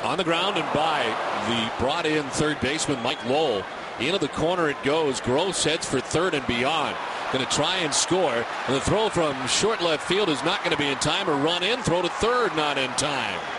On the ground and by the brought in third baseman Mike Lowell. Into the corner it goes. Gross heads for third and beyond. Going to try and score. And the throw from short left field is not going to be in time. A run in. Throw to third, not in time.